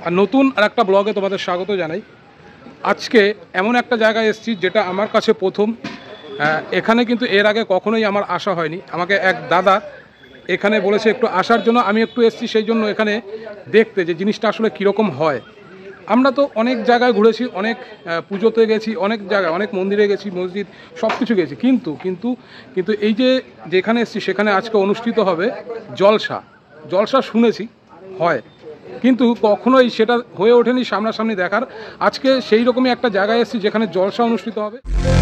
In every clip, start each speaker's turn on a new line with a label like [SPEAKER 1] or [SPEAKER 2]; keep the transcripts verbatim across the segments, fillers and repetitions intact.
[SPEAKER 1] আর নতুন আর একটা ব্লগে তোমাদের স্বাগত জানাই। আজকে এমন একটা জায়গায় এসেছি যেটা আমার কাছে প্রথম। এখানে কিন্তু এর আগে কখনোই আমার আসা হয়নি। আমাকে এক দাদা এখানে বলেছে একটু আসার জন্য, আমি একটু এসেছি সেই জন্য এখানে দেখতে যে জিনিসটা আসলে কীরকম হয়। আমরা তো অনেক জায়গায় ঘুরেছি, অনেক পুজোতে গেছি, অনেক জায়গায় অনেক মন্দিরে গেছি, মসজিদ সব কিছু গেছি, কিন্তু কিন্তু কিন্তু এই যে যেখানে এসেছি সেখানে আজকে অনুষ্ঠিত হবে জলসা। জলসা শুনেছি হয়, কিন্তু কখনোই সেটা হয়ে ওঠেনি সামনাসামনি দেখার। আজকে সেই রকমই একটা জায়গায় এসেছি যেখানে জলসা অনুষ্ঠিত হবে।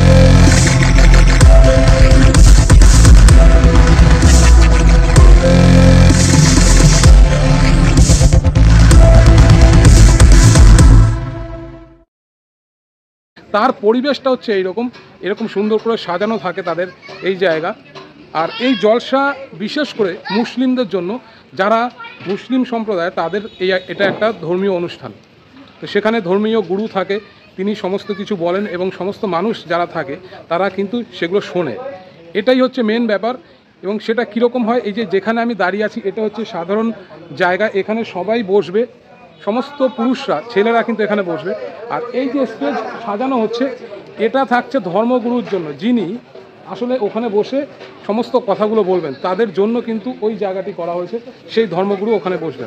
[SPEAKER 1] তার পরিবেশটা হচ্ছে এইরকম, এরকম সুন্দর করে সাজানো থাকে তাদের এই জায়গা। আর এই জলসা বিশেষ করে মুসলিমদের জন্য, যারা মুসলিম সম্প্রদায় তাদের এই এটা একটা ধর্মীয় অনুষ্ঠান। তো সেখানে ধর্মীয় গুরু থাকে, তিনি সমস্ত কিছু বলেন এবং সমস্ত মানুষ যারা থাকে তারা কিন্তু সেগুলো শোনে। এটাই হচ্ছে মেন ব্যাপার। এবং সেটা কীরকম হয়, এই যে যেখানে আমি দাঁড়িয়ে আছি এটা হচ্ছে সাধারণ জায়গা, এখানে সবাই বসবে, সমস্ত পুরুষরা, ছেলেরা কিন্তু এখানে বসবে। আর এই যে স্টেজ সাজানো হচ্ছে এটা থাকছে ধর্মগুরুর জন্য, যিনি আসলে ওখানে বসে সমস্ত কথাগুলো বলবেন, তাদের জন্য কিন্তু ওই জায়গাটি করা হয়েছে। সেই ধর্মগুরু ওখানে বসবেন।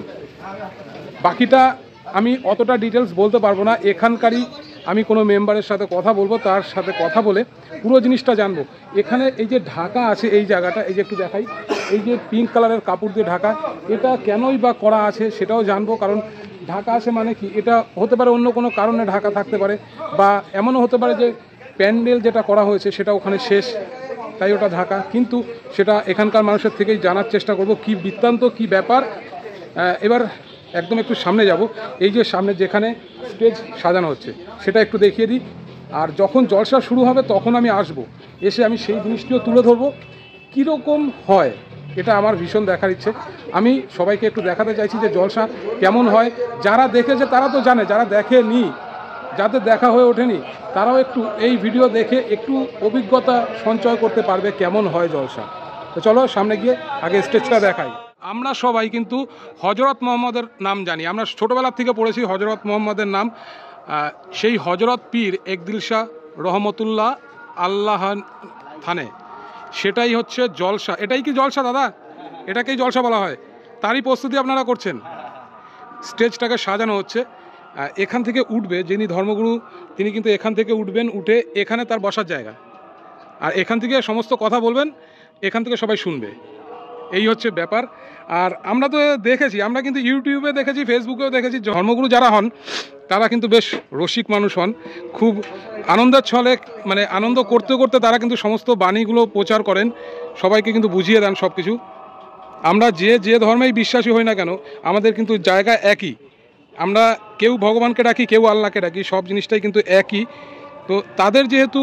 [SPEAKER 1] বাকিটা আমি অতটা ডিটেলস বলতে পারবো না, এখানকারই আমি কোনো মেম্বারের সাথে কথা বলবো, তার সাথে কথা বলে পুরো জিনিসটা জানবো। এখানে এই যে ঢাকা আছে এই জায়গাটা, এই যে একটু দেখাই, এই যে পিঙ্ক কালারের কাপড় দিয়ে ঢাকা, এটা কেনই বা করা আছে সেটাও জানবো। কারণ ঢাকা আছে মানে কি, এটা হতে পারে অন্য কোনো কারণে ঢাকা থাকতে পারে, বা এমনও হতে পারে যে প্যান্ডেল যেটা করা হয়েছে সেটা ওখানে শেষ, তাই ওটা ঢাকা। কিন্তু সেটা এখানকার মানুষের থেকেই জানার চেষ্টা করব কি বৃত্তান্ত, কি ব্যাপার। এবার একদম একটু সামনে যাব, এই যে সামনে যেখানে স্টেজ সাজানো হচ্ছে সেটা একটু দেখিয়ে দিই। আর যখন জলসা শুরু হবে তখন আমি আসব, এসে আমি সেই জিনিসটিও তুলে ধরবো কীরকম হয়। এটা আমার ভীষণ দেখার ইচ্ছে। আমি সবাইকে একটু দেখাতে চাইছি যে জলসা কেমন হয়। যারা দেখেছে তারা তো জানে, যারা দেখেনি, যাদের দেখা হয়ে ওঠেনি, তারাও একটু এই ভিডিও দেখে একটু অভিজ্ঞতা সঞ্চয় করতে পারবে কেমন হয় জলসা। তো চলো সামনে গিয়ে আগে স্টেজটা দেখাই। আমরা সবাই কিন্তু হজরত মোহাম্মদের নাম জানি, আমরা ছোটোবেলার থেকে পড়েছি হজরত মোহাম্মদের নাম। সেই হজরত পীর একদিল শাহ রহমতুল্লাহ আল্লাহ থানে, সেটাই হচ্ছে জলসা। এটাই কি জলসা দাদা? এটাকেই জলসা বলা হয়। তারই প্রস্তুতি আপনারা করছেন। স্টেজটাকে সাজানো হচ্ছে, এখান থেকে উঠবে যিনি ধর্মগুরু, তিনি কিন্তু এখান থেকে উঠবেন, উঠে এখানে তার বসার জায়গা, আর এখান থেকে সমস্ত কথা বলবেন, এখান থেকে সবাই শুনবে। এই হচ্ছে ব্যাপার। আর আমরা তো দেখেছি, আমরা কিন্তু ইউটিউবে দেখেছি, ফেসবুকেও দেখেছি, ধর্মগুরু যারা হন তারা কিন্তু বেশ রসিক মানুষ হন, খুব আনন্দের ছলে, মানে আনন্দ করতে করতে তারা কিন্তু সমস্ত বাণীগুলো প্রচার করেন, সবাইকে কিন্তু বুঝিয়ে দেন সব কিছু। আমরা যে যে ধর্মেই বিশ্বাসী হই না কেন, আমাদের কিন্তু জায়গা একই। আমরা কেউ ভগবানকে ডাকি, কেউ আল্লাহকে ডাকি, সব জিনিসটাই কিন্তু একই। তো তাদের যেহেতু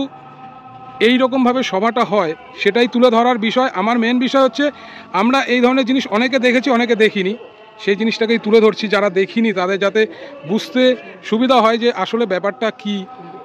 [SPEAKER 1] এই রকমভাবে সভাটা হয়, সেটাই তুলে ধরার বিষয়। আমার মেন বিষয় হচ্ছে আমরা এই ধরনের জিনিস অনেকে দেখেছি, অনেকে দেখিনি, সেই জিনিসটাকেই তুলে ধরছি। যারা দেখিনি তাদের যাতে বুঝতে সুবিধা হয় যে আসলে ব্যাপারটা কি।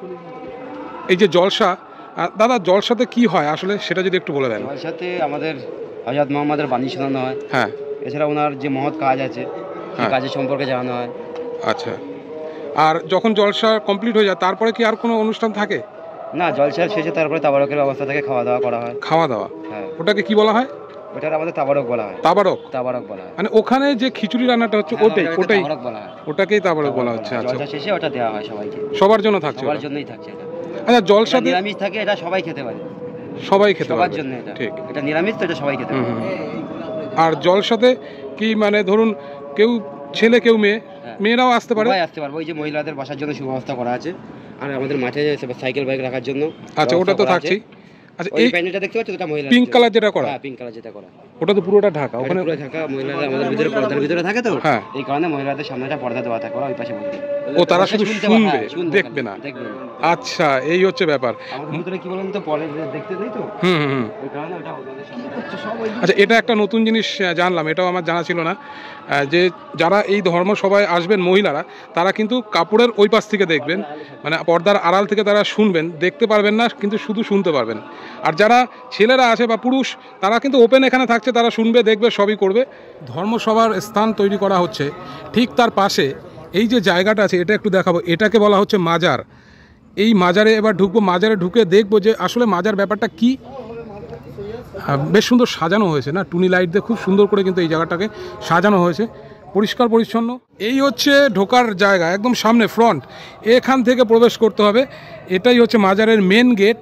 [SPEAKER 1] এই যে জলসা, দাদা জলসাতে কি হয় আসলে সেটা যদি একটু বলে দেন।
[SPEAKER 2] জলসাতে আমাদের হযরত মুহাম্মদের বাণী শোনানো হয়,
[SPEAKER 1] হ্যাঁ,
[SPEAKER 2] এছাড়া ওনার যে মহৎ কাজ আছে সেই কাজের সম্পর্কে জানানো হয়।
[SPEAKER 1] আচ্ছা, আর যখন জলসা কমপ্লিট হয়ে যায় তারপরে কি আর কোনো অনুষ্ঠান থাকে?
[SPEAKER 2] না, জলসা শেষে তারপরে তাবারকের ব্যবস্থা থেকে খাওয়া দাওয়া করা হয়।
[SPEAKER 1] খাওয়া দাওয়া, হ্যাঁ। ওটাকে কি বলা হয়?
[SPEAKER 2] ওটার আমাদের তাবারক বলা হয়।
[SPEAKER 1] তাবারক,
[SPEAKER 2] তাবারক বলা হয়।
[SPEAKER 1] মানে ওখানে যে খিচুড়ি রান্নাটা হচ্ছে ওটাই, ওটাই
[SPEAKER 2] তাবারক বলা হয়,
[SPEAKER 1] ওটাকেই তাবারক বলা হচ্ছে। আচ্ছা,
[SPEAKER 2] জলসা শেষে ওটা দেওয়া হয় সবাইকে,
[SPEAKER 1] সবার জন্য থাকছে,
[SPEAKER 2] সবার জন্যই থাকছে এটা।
[SPEAKER 1] আচ্ছা, জলসাতে
[SPEAKER 2] নিরামিষ থাকে, এটা সবাই খেতে পারে,
[SPEAKER 1] সবাই খেতে পারে,
[SPEAKER 2] সবার জন্য এটা।
[SPEAKER 1] ঠিক,
[SPEAKER 2] এটা নিরামিষ তো, এটা সবাই খেতে পারে।
[SPEAKER 1] আর জলসাতে কি মানে ধরুন কেউ ছেলে কেউ মেয়ে, মেয়েরাও আসতে পারে?
[SPEAKER 2] সবাই আসতে পারবে। ওই যে মহিলাদের বসার জন্য সুব্যবস্থা করা আছে, আর আমাদের মাঠে সাইকেল বাইক রাখার জন্য।
[SPEAKER 1] আচ্ছা, ওটা তো থাকছেই। আচ্ছা,
[SPEAKER 2] এই প্যান্ডেলটা দেখতে পাচ্ছ, ওটা মহিলা
[SPEAKER 1] পিঙ্ক কালার যেটা করা?
[SPEAKER 2] হ্যাঁ, পিঙ্ক কালার যেটা করা,
[SPEAKER 1] ওটা তো পুরোটা ঢাকা। ওখানে
[SPEAKER 2] পুরো ঢাকা, মহিলারা আমাদের ভিতরে পর্দার ভিতরে থাকে তো,
[SPEAKER 1] হ্যাঁ,
[SPEAKER 2] এই কারণে মহিলাদের সামনেটা পর্দা দেওয়া থাকে, ওরা ওই পাশে বসে।
[SPEAKER 1] ও তারা শুধু শুনবে, দেখবে না? আচ্ছা, এই হচ্ছে ব্যাপার।
[SPEAKER 2] আমাদের ভিতরে কি বলেন তো, পরে দেখতে দেই তো,
[SPEAKER 1] হুম হুম
[SPEAKER 2] ওই কারণে ওটা ওদের সামনে।
[SPEAKER 1] আচ্ছা, এটা একটা নতুন জিনিস জানলাম, এটাও আমার জানা ছিল না, যে যারা এই ধর্ম সভায় আসবেন মহিলারা, তারা কিন্তু কাপড়ের ওই পাশ থেকে দেখবেন, মানে পর্দার আড়াল থেকে তারা শুনবেন, দেখতে পারবেন না, কিন্তু শুধু শুনতে পারবেন। আর যারা ছেলেরা আছে বা পুরুষ, তারা কিন্তু ওপেন এখানে থাকছে, তারা শুনবে, দেখবে, সবই করবে। ধর্মসভার স্থান তৈরি করা হচ্ছে, ঠিক তার পাশে এই যে জায়গাটা আছে এটা একটু দেখাবো, এটাকে বলা হচ্ছে মাজার। এই মাজারে এবার ঢুকবো, মাজারে ঢুকে দেখবো যে আসলে মাজার ব্যাপারটা কি। বেশ সুন্দর সাজানো হয়েছে না, টুনি লাইট দিয়ে খুব সুন্দর করে কিন্তু এই জায়গাটাকে সাজানো হয়েছে, পরিষ্কার পরিচ্ছন্ন। এই হচ্ছে ঢোকার জায়গা, একদম সামনে ফ্রন্ট, এখান থেকে প্রবেশ করতে হবে। এটাই হচ্ছে মাজারের মেন গেট।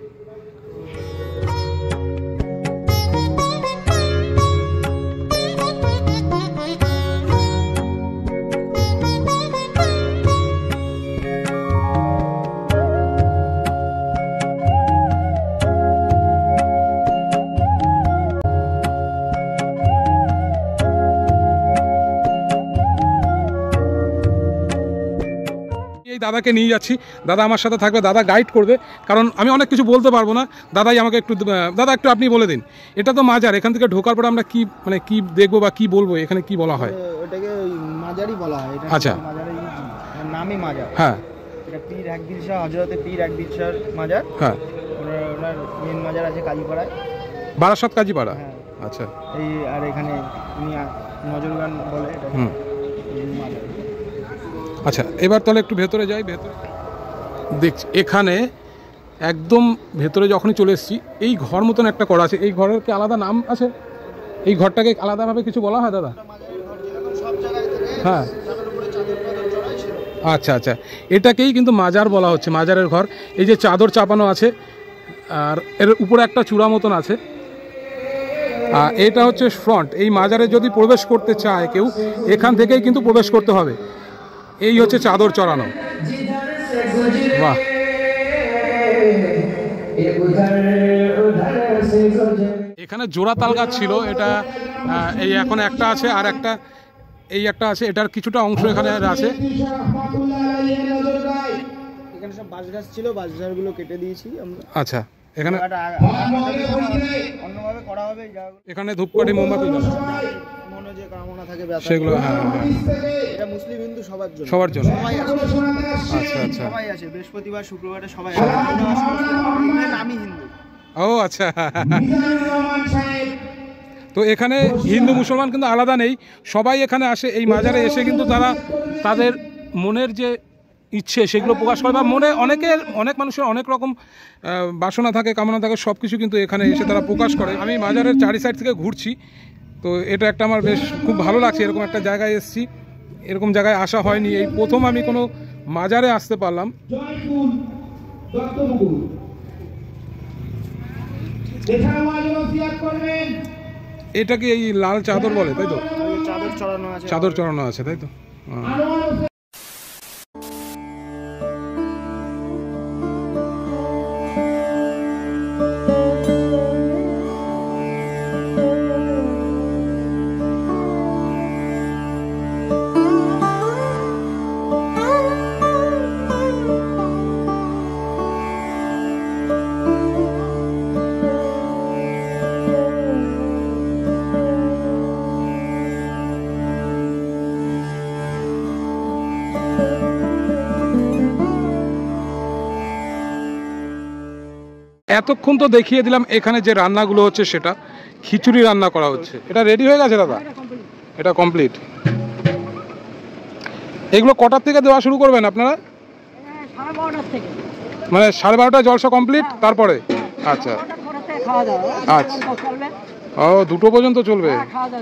[SPEAKER 1] এই দাদাকে নিয়ে যাচ্ছি, দাদা আমার সাথে থাকবে, দাদা গাইড করবে, কারণ আমি অনেক কিছু বলতে পারবো না। দাদাই আমাকে একটু, দাদা একটু আপনি বলে দিন, এটা তো মাজার, এখান থেকে ঢোকার পরে আমরা কি মানে কি দেখবো বা কি বলবো, এখানে কি বলা হয়?
[SPEAKER 3] এটাকে মাজারই বলা হয়। এটা
[SPEAKER 1] আচ্ছা,
[SPEAKER 3] মাজারের নামই মাজার।
[SPEAKER 1] হ্যাঁ,
[SPEAKER 3] এটা পীর একদিন শাহ, হযরতে পীর একদিন শাহর মাজার।
[SPEAKER 1] হ্যাঁ,
[SPEAKER 3] ওনার ওনার মেন মাজার আছে কাজীপাড়ায়,
[SPEAKER 1] বারাসাত কাজীপাড়া।
[SPEAKER 3] হ্যাঁ,
[SPEAKER 1] আচ্ছা,
[SPEAKER 3] এই আর এখানে উনি নজর গান বলে এটা
[SPEAKER 1] হুম,
[SPEAKER 3] মাজার।
[SPEAKER 1] আচ্ছা এবার তাহলে একটু ভেতরে যাই। ভেতরে দেখছি এখানে একদম ভেতরে যখনই চলে এসেছি, এই ঘর মতন একটা করা আছে, এই ঘরের কি আলাদা নাম আছে? এই ঘরটাকে আলাদাভাবে কিছু বলা হয় দাদা? হ্যাঁ, আচ্ছা আচ্ছা, এটাকেই কিন্তু মাজার বলা হচ্ছে, মাজারের ঘর। এই যে চাদর চাপানো আছে, আর এর উপরে একটা চূড়া মতন আছে। আর এটা হচ্ছে ফ্রন্ট। এই মাজারে যদি প্রবেশ করতে চায় কেউ, এখান থেকেই কিন্তু প্রবেশ করতে হবে। এই হচ্ছে চাদর চড়ানো, বাহ। এখানে জোড়া তাল গাছ ছিল, এটা এই এখন একটা আছে, আর একটা এই একটা আছে, এটার কিছুটা অংশ এখানে আছে।
[SPEAKER 3] এখানে সব বাঁশ গাছ ছিল, বাঁশ গাছগুলো কেটে দিয়েছি আমরা।
[SPEAKER 1] আচ্ছা, এখানে
[SPEAKER 3] অন্যভাবে করা হবে।
[SPEAKER 1] এখানে ধূপকাঠি মোমবাতি
[SPEAKER 3] মনে যে কামনা থাকে
[SPEAKER 1] সেগুলো, হ্যাঁ হ্যাঁ,
[SPEAKER 3] এটা মুসলিম হিন্দু সবার জন্য,
[SPEAKER 1] সবার জন্য।
[SPEAKER 3] সবাই আসে।
[SPEAKER 1] আচ্ছা আচ্ছা,
[SPEAKER 3] সবাই আসে, বৃহস্পতিবার শুক্রবারে সবাই আসে। আমি হিন্দু।
[SPEAKER 1] ও আচ্ছা, তো এখানে হিন্দু মুসলমান কিন্তু আলাদা নেই, সবাই এখানে আসে। এই মাজারে এসে কিন্তু তারা তাদের মনের যে ইচ্ছে সেগুলো প্রকাশ করে, বা মনে অনেকের অনেক মানুষের অনেক রকম বাসনা থাকে, কামনা থাকে, সব কিছু কিন্তু এখানে এসে তারা প্রকাশ করে। আমি মাজারের চারি সাইড থেকে ঘুরছি, তো এটা একটা আমার বেশ খুব ভালো লাগছে। এরকম একটা জায়গায় এসেছি, এরকম জায়গায় আসা হয়নি, এই প্রথম আমি কোনো মাজারে আসতে পারলাম। এটা কি এই লাল চাদর বলে, তাই তো?
[SPEAKER 3] চাদর চড়ানো আছে,
[SPEAKER 1] চাদর চড়ানো আছে, তাই তো? এতক্ষণ তো দেখিয়ে দিলাম এখানে যে রান্নাগুলো হচ্ছে, সেটা খিচুড়ি রান্না করা হচ্ছে। এটা রেডি হয়ে গেছে দাদা? এটা কমপ্লিট। এগুলো কটার থেকে দেওয়া শুরু করবেন আপনারা? মানে সাড়ে বারোটা জলসা কমপ্লিট, তারপরে? আচ্ছা আচ্ছা, ও দুটো পর্যন্ত চলবে,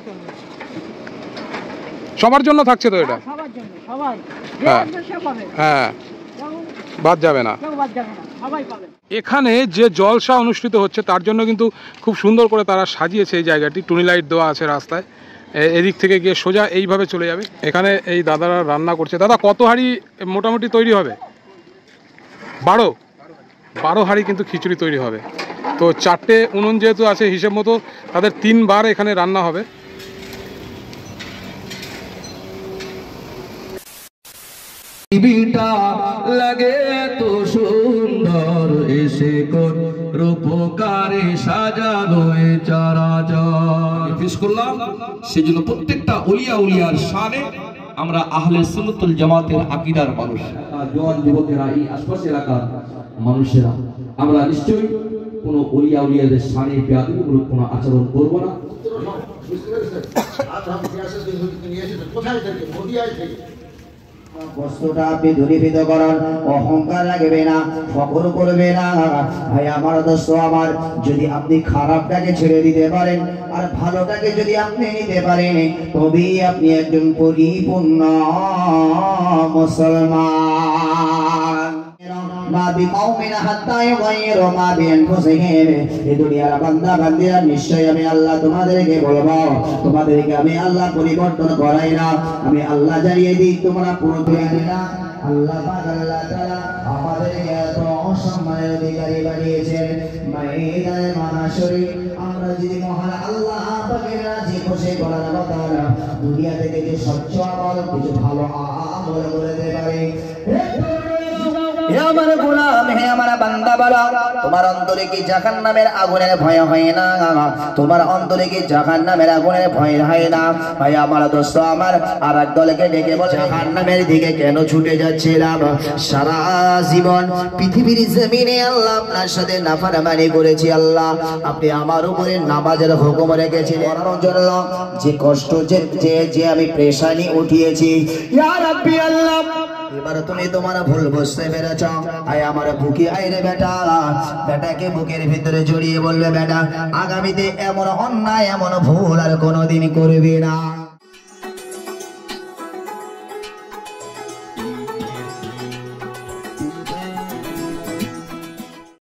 [SPEAKER 1] সবার জন্য থাকছে তো এটা? হ্যাঁ হ্যাঁ, বাদ যাবে না। এখানে যে জলসা অনুষ্ঠিত হচ্ছে তার জন্য কিন্তু খুব সুন্দর করে তারা সাজিয়েছে এই জায়গাটি, টুনি লাইট দেওয়া আছে রাস্তায়, এদিক থেকে গিয়ে সোজা এইভাবে চলে যাবে। এখানে এই দাদারা রান্না করছে। দাদা কত হাঁড়ি মোটামুটি তৈরি হবে? বারো বারো হাঁড়ি কিন্তু খিচুড়ি তৈরি হবে। তো চারটে উনুন যেহেতু আছে, হিসেব মতো তাদের তিনবার এখানে রান্না হবে।
[SPEAKER 4] পৃথিবীটা লাগে তো সুন্দর, এসে কোন রূপকারে সাজানো এ চরাচর। পেশ করলাম সেজন্য প্রত্যেকটা উলিয়া উলিয়ার শানে আমরা আহলে সুন্নাতুল জামাতের আকীদার মানুষ, জওয়ান যুবকেরা, এই আশপাশ এলাকার মানুষেরা আমরা নিশ্চয়ই কোনো উলিয়া উলিয়াদের শানে বেয়াদবিমূলক কোনো আচরণ করব না।
[SPEAKER 5] বস্তুটা আপনি দূরীভূত করেন, অহংকার রাখবে না, ফখর করবে না। ভাই আমার দোস্ত আমার, যদি আপনি খারাপটাকে ছেড়ে দিতে পারেন আর ভালোটাকে যদি আপনি নিতে পারেন, তবেই আপনি একজন পরিপূর্ণ মুসলমান। মা বিকৌমিন হাত্তা ইউগাইয়িরু মা বিআনফুসিহিম। এই দুনিয়ার বান্দা বান্দিরা, নিশ্চয় আমি আল্লাহ তোমাদেরকে বলবো, তোমাদেরকে আমি আল্লাহ পরিবর্তন করাই না, আমি আল্লাহ জানিয়ে দিই, তোমরা পুরোপুরি না। আল্লাহ পাক আল্লাহ তাআলা আমাদেরকে এত সম্মানের অধিকারী বানিয়েছেন। ময়দানে মাহশরে আমরা যদি মহান আল্লাহ পাকের রাজি খুশি করার কথা, দুনিয়া থেকে যে স্বচ্ছ আমল, কিছু ভালো আমল করতে পারি। হে আমার গোলাম, হে আমার বান্দা বালা, তোমার অন্তরে কি জাহান্নামের আগুনের ভয় হয় না? তোমার অন্তরে কি জাহান্নামের আগুনের ভয় হয় না? ভাই আমার দোস্ত আমার, আর এক দলকে ডেকে বলে, জাহান্নামের দিকে কেন ছুটে যাচ্ছিলাম? সারা জীবন পৃথিবীর জমিনে আল্লাহ আপনার সাথে নাফরমানি করেছি। আল্লাহ আপনি আমার উপরে নামাজের হুকুম রেখেছিলেন জন্য, যে কষ্ট যে যে আমি পেরেশানি উঠিয়েছি, ইয়া রাব্বি আল্লাহ, এবার তুমি তোমার ভুল বুঝতে পেরেছ। আয় আমার বুকে আয় রে বেটা, বেটাকে বুকের ভিতরে জড়িয়ে বলবে, বেটা আগামীতে এমন অন্যায় এমন ভুল আর কোনোদিন করবি না।